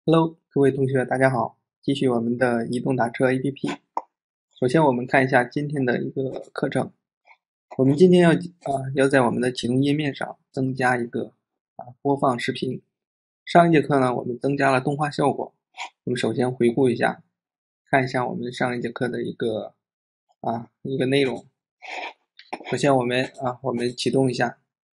Hello，各位同学，大家好！继续我们的移动打车 APP。首先，我们看一下今天的一个课程。我们今天要在我们的启动页面上增加一个播放视频。上一节课呢，我们增加了动画效果。我们首先回顾一下，看一下我们上一节课的一个内容。首先我们启动一下，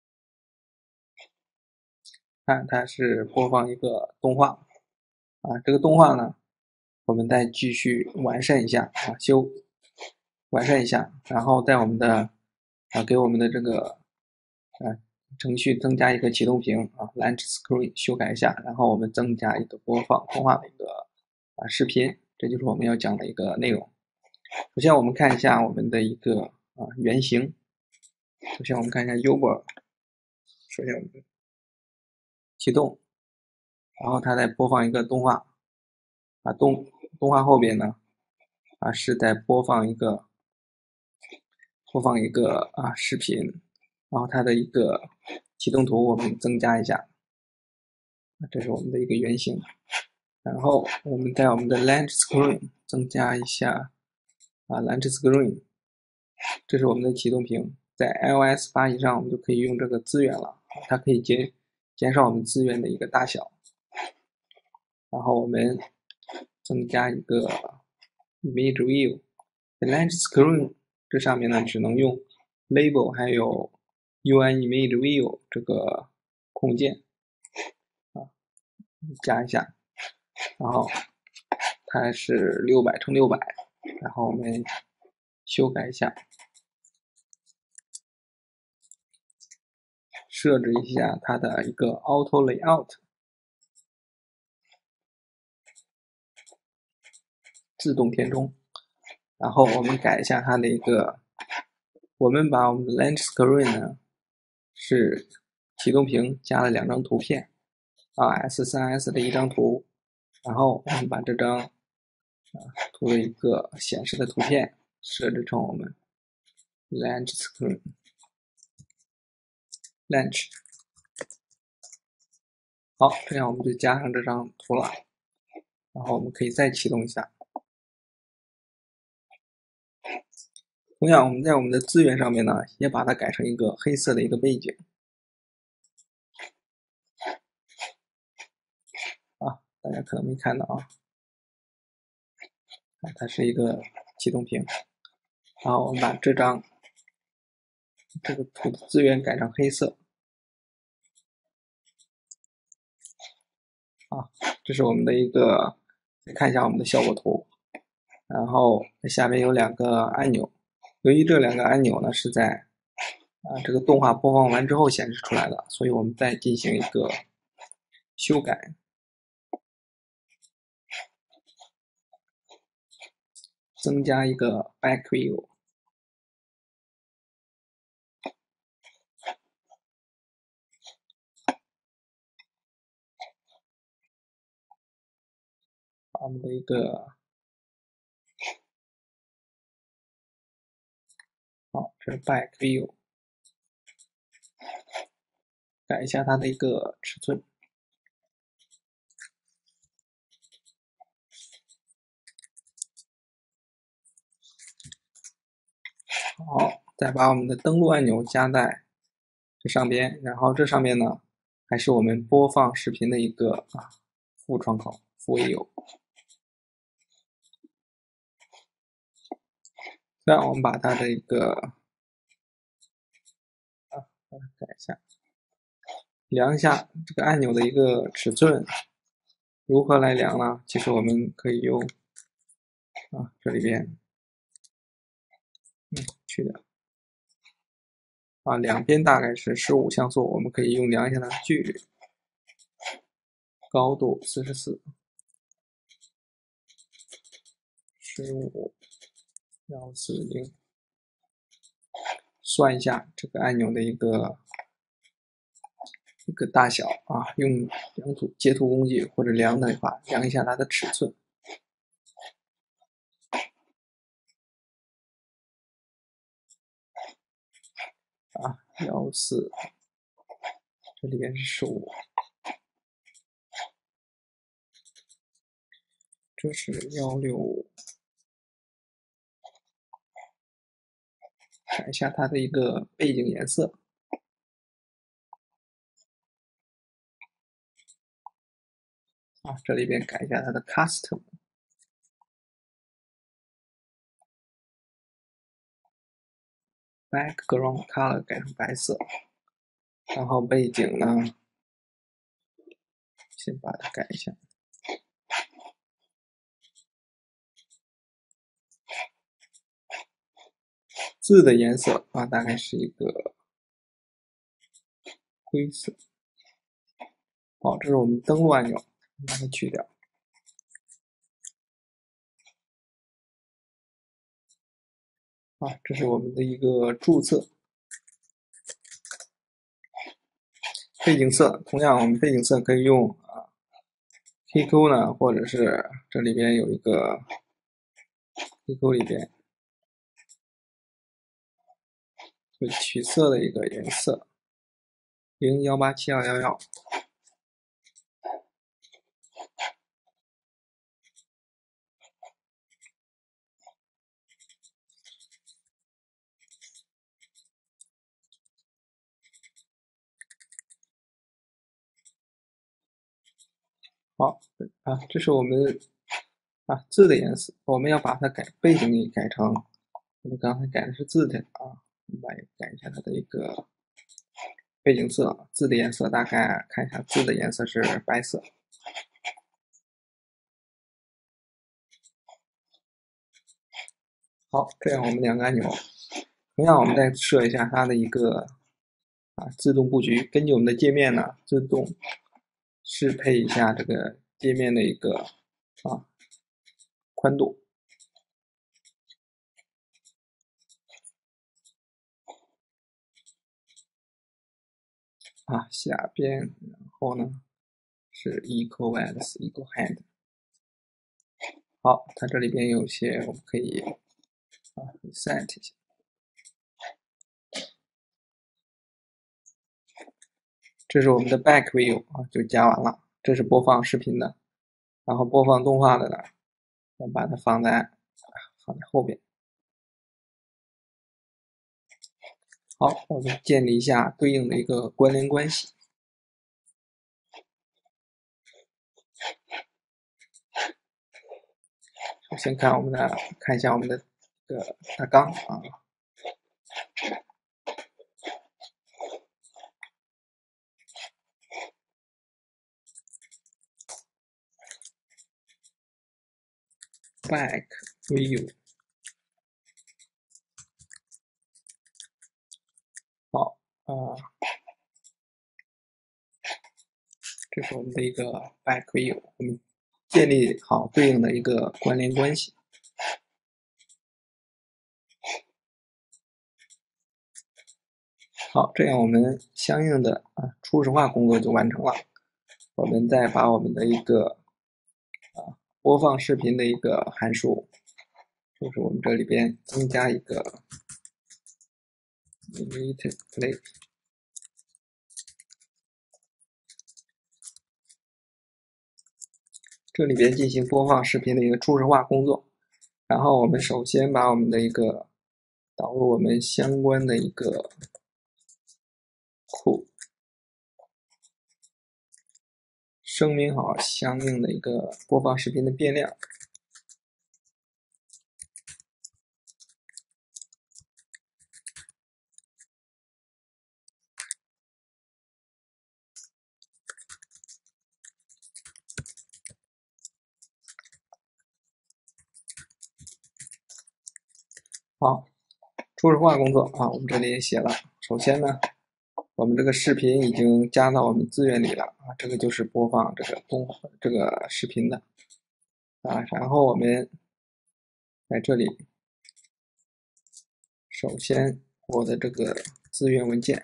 看它是播放一个动画。这个动画呢，我们再继续完善一下完善一下，然后在我们的给我们的这个程序增加一个启动屏Launch Screen 修改一下，然后我们增加一个播放动画的一个视频，这就是我们要讲的一个内容。首先我们看一下我们的一个原型。首先我们看一下 Uber， 首先我们启动，然后它再播放一个动画动画后边呢是在播放一个视频，然后它的一个启动图我们增加一下，这是我们的一个原型。然后我们在我们的 Launch Screen 增加一下Launch Screen， 这是我们的启动屏。在 iOS 8以上我们就可以用这个资源了，它可以减少我们资源的一个大小。然后我们增加一个 Image View， 在 Launch Screen 这上面呢只能用 Label 还有 UN Image View 这个控件加一下，然后它是600×600，然后我们修改一下，设置一下它的一个 Auto Layout， 自动填充。然后我们改一下它的一个，我们把我们的 Launch Screen 呢是启动屏加了2张图片S3S 的一张图，然后我们把这张图的一个显示的图片设置成我们 Launch Screen Launch。 好，这样我们就加上这张图了，然后我们可以再启动一下。同样我们在我们的资源上面呢也把它改成一个黑色的一个背景大家可能没看到它是一个启动屏。然后我们把这个图的资源改成黑色这是我们的一个，看一下我们的效果图。然后下面有2个按钮，由于这2个按钮呢是在这个动画播放完之后显示出来的，所以我们再进行一个修改，增加一个 Back View。我们的一个这是 Back View， 改一下它的一个尺寸。好，再把我们的登录按钮加在这上边，然后这上面呢还是我们播放视频的一个副窗口副 view。这样我们把它的一个改一下，量一下这个按钮的一个尺寸。如何来量呢？其实我们可以用这里边去掉两边大概是15像素，我们可以用量一下它的距离，高度44， 15140，算一下这个按钮的一个大小用截图工具或者量的话，量一下它的尺寸。14，这里边是15， 这是165，改一下它的一个背景颜色。这里边改一下它的 custom background color 改成白色，然后背景呢，先把它改一下。字的颜色大概是一个灰色。好，这是我们登录按钮，把它去掉。这是我们的一个注册背景色。同样，我们背景色可以用QQ 呢，或者是这里边有一个 QQ 里边会取色的一个颜色01872111。好，这是我们字的颜色，我们要把它背景给改成我们刚才改的是字的我们改一下它的一个背景色，字的颜色大概看一下，字的颜色是白色。好，这样我们两个按钮，同样我们再设一下它的一个自动布局，根据我们的界面呢自动适配一下这个界面的一个宽度。下边然后呢是 equal width equal height。好，它这里边有些我们可以reset 一下。这是我们的 back view 就加完了。这是播放视频的，然后播放动画的呢，我们把它放在后边。好，我们建立一下对应的一个关联关系。首先看一下我们的这个大纲back view。好这是我们的一个 back view， 我们建立好对应的一个关联关系。好，这样我们相应的初始化工作就完成了。我们再把我们的一个播放视频的一个函数，就是我们这里边增加一个 init play， 这里边进行播放视频的一个初始化工作。然后我们首先把我们的一个导入我们相关的一个库，声明好相应的一个播放视频的变量。好，初始化工作我们这里也写了。首先呢，我们这个视频已经加到我们资源里了这个就是播放这个视频的然后我们在这里，首先我的这个资源文件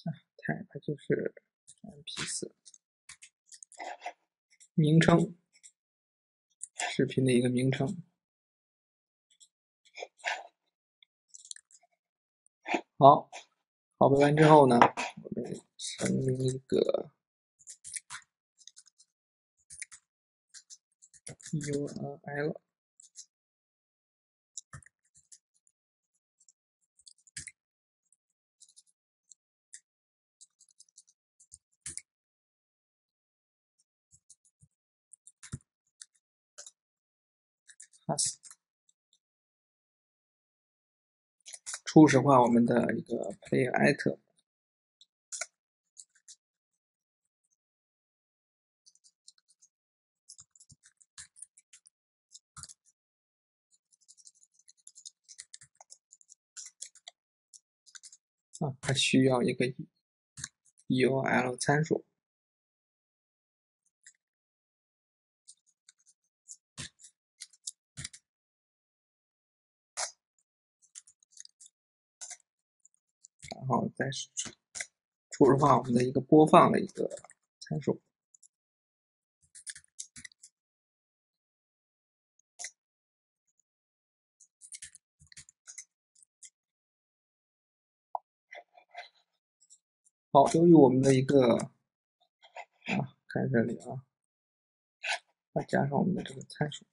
type 就是 MP4，名称视频的一个名称。好，拷贝完之后呢，我们声明一个 URL。初始化我们的一个 player item。它需要一个 URL 参数。然后再初始化我们的一个播放的一个参数。好，由于我们的一个看这里再加上我们的这个参数。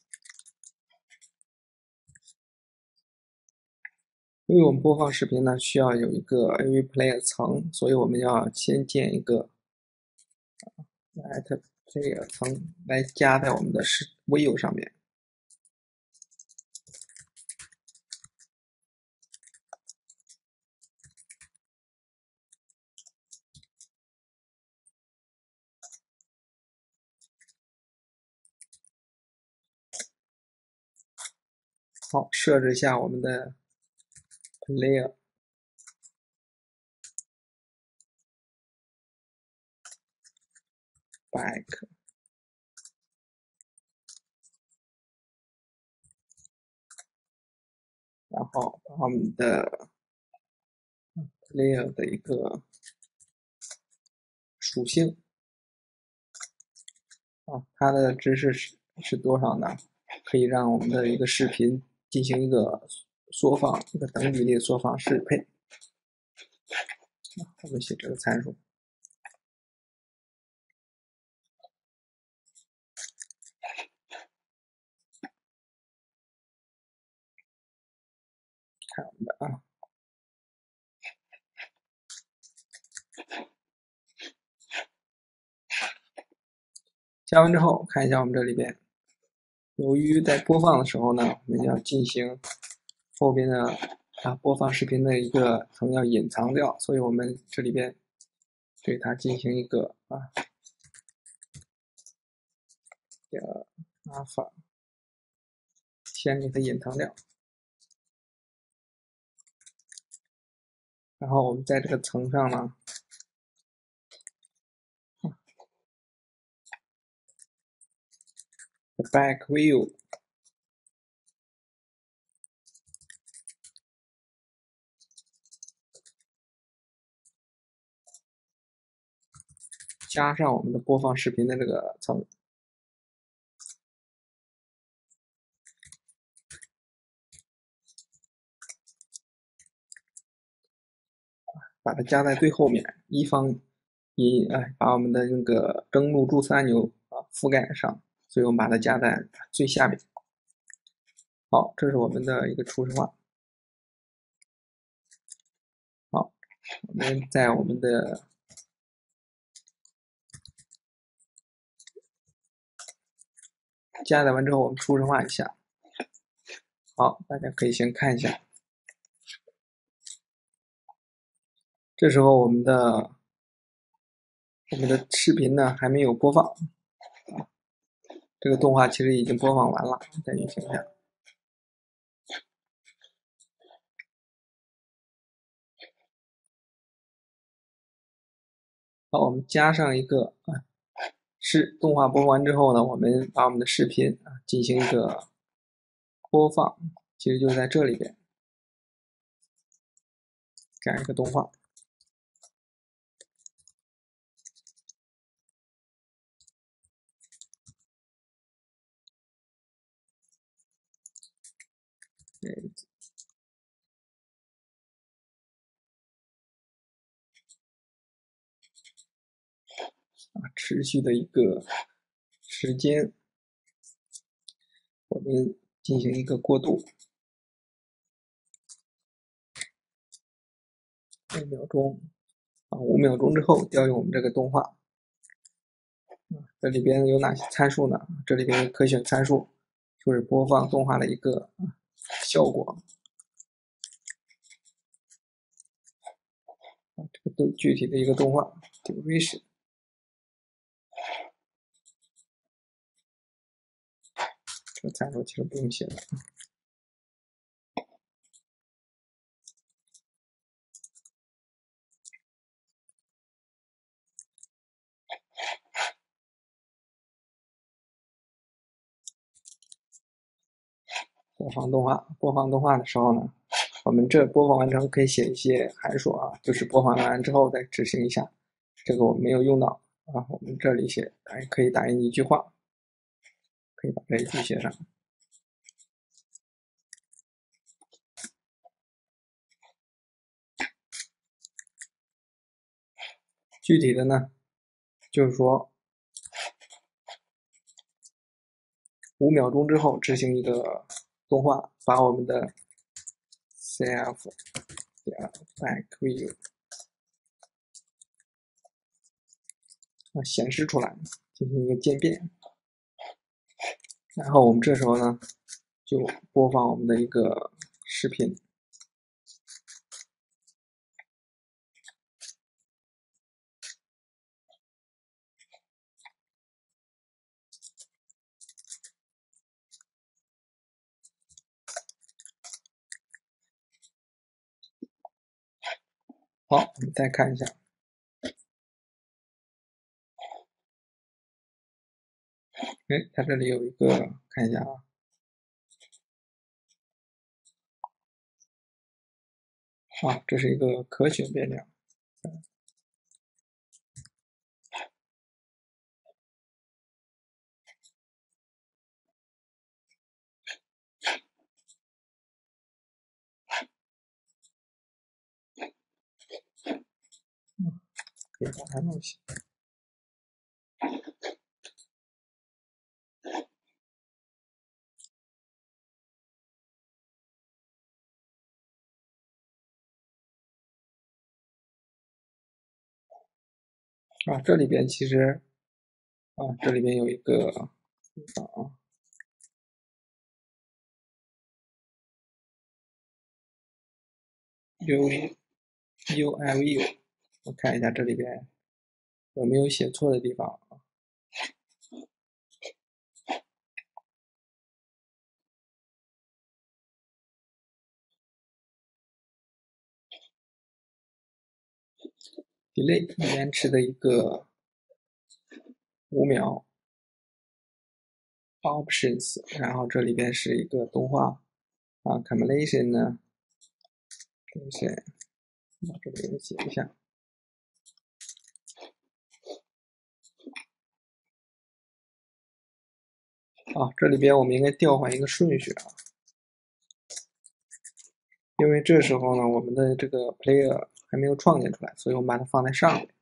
因为我们播放视频呢，需要有一个 AV Player 层，所以我们要先建一个at Player 层来加在我们的View 上面。好，设置一下我们的 Player Back。然后把我们的 Player 的一个属性它的值是多少呢？可以让我们的一个视频进行一个缩放，一个等比例缩放适配。我们写这个参数。看我们的加完之后，看一下我们这里边，由于在播放的时候呢，我们要进行后边的播放视频的一个层要隐藏掉，所以我们这里边对它进行一个alpha，先给它隐藏掉，然后我们在这个层上呢。Back view 加上我们的播放视频的这个层，把它加在最后面，把我们的那个登录注册按钮覆盖上，所以我们把它加在最下面。好，这是我们的一个初始化。好，我们在我们的加载完之后，我们初始化一下。好，大家可以先看一下。这时候我们的视频呢还没有播放，这个动画其实已经播放完了，再运行一下。好，我们加上一个动画播完之后呢，我们把我们的视频进行一个播放，其实就在这里边，这样一个动画。 持续的一个时间，我们进行一个过渡，5秒钟，5秒钟之后调用我们这个动画。这里边有哪些参数呢？这里边可选参数就是播放动画的一个效果。这个具体的一个动画 duration， 这个参数其实不用写的。播放动画的时候呢，我们这播放完成可以写一些函数啊，就是播放完之后再执行一下。这个我没有用到啊，我们这里写，可以打印一句话，可以把这一句写上。具体的呢，就是说5秒钟之后执行一个动画，把我们的 self back view 显示出来，进行一个渐变。然后我们这时候呢，就播放我们的一个视频。好，我们再看一下。它这里有一个，看一下啊。这是一个可选变量。可以把它弄起。这里边其实这里边有一个地方啊，UIView， 我看一下这里边有没有写错的地方啊。delay 延迟的一个5秒 options， 然后这里边是一个动画，compilation 呢，把这里写一下。这里边我们应该调换一个顺序啊，因为这时候呢，我们的这个 player 还没有创建出来，所以我们把它放在上面。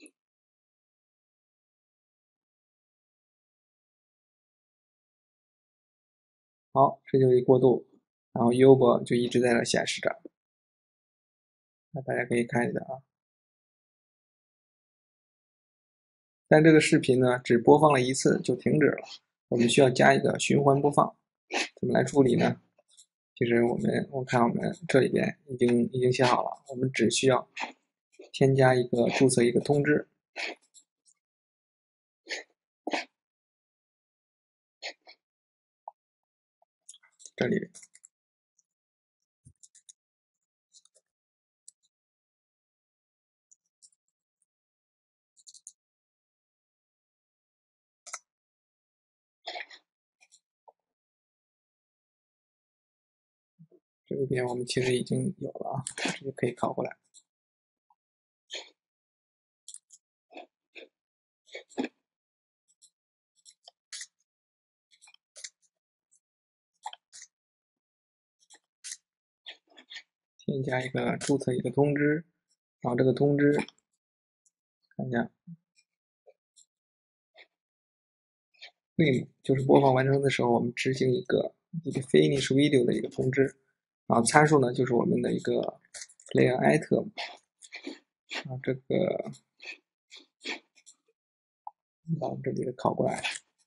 好，这就一过渡，然后 Uber 就一直在这显示着。那大家可以看一下啊。但这个视频呢，只播放了一次就停止了，我们需要加一个循环播放。怎么来处理呢？其实我看我们这里边已经写好了，我们只需要添加一个注册一个通知。这里边我们其实已经有了啊，直接可以拷过来。 添加一个注册一个通知，然后这个通知看一下 ，Film 就是播放完成的时候，我们执行一个 finish video 的一个通知，然后参数呢就是我们的一个 player item， 啊，这个把我们这里的拷过来，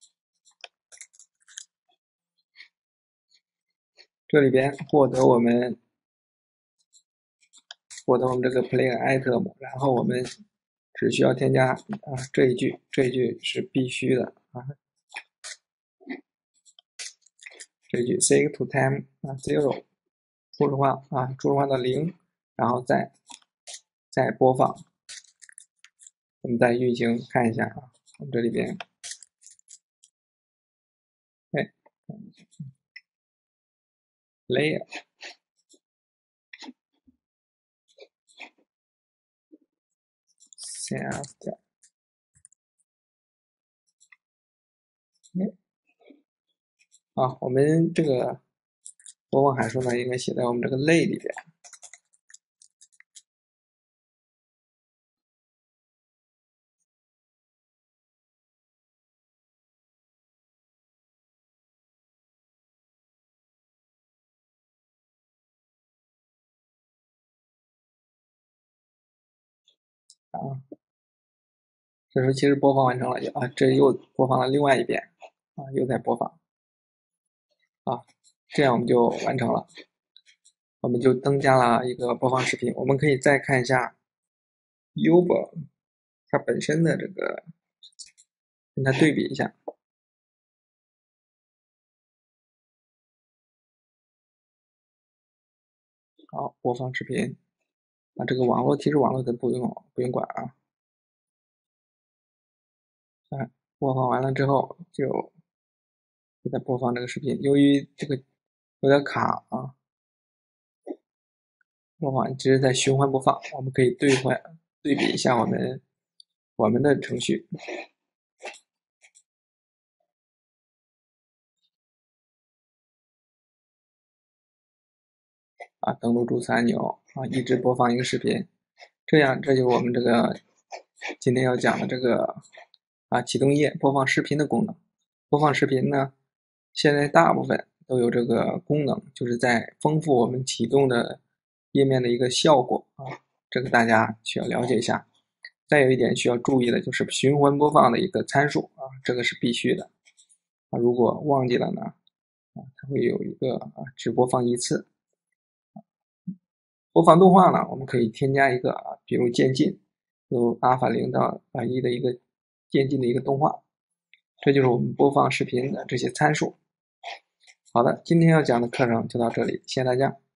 这里边获得我们这个 player item， 然后我们只需要添加啊这一句是必须的啊，这一句 set to time 啊 0 初始化啊，初始化到0，然后再播放。我们再运行看一下啊，我们这里边，哎 ，layer 下点，啊，我们这个播放函数呢，应该写在我们这个类里边。啊，这时候其实播放完成了，啊，这又播放了另外一遍，啊，又在播放，啊，这样我们就完成了，我们就增加了一个播放视频。我们可以再看一下 Uber 它本身的这个，跟它对比一下。好，播放视频。啊，这个网络其实网络的不用管啊。播放完了之后就再播放这个视频。由于这个有点卡啊，播放只是在循环播放，我们可以对比一下我们的程序。啊，登录注册按钮啊，一直播放一个视频，这就是我们这个今天要讲的这个啊启动页播放视频的功能。播放视频呢，现在大部分都有这个功能，就是在丰富我们启动的页面的一个效果啊，这个大家需要了解一下。再有一点需要注意的就是循环播放的一个参数啊，这个是必须的啊，如果忘记了呢，啊，它会有一个啊只播放一次。播放动画呢，我们可以添加一个啊，比如渐进，由阿尔法0到1的一个渐进的一个动画，这就是我们播放视频的这些参数。好的，今天要讲的课程就到这里，谢谢大家。